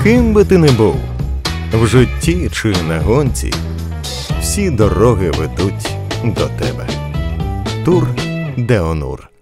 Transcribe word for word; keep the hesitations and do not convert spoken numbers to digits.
Ким би ти не був, в житті чи на гонці, всі дороги ведуть до тебе. Тур де Онур.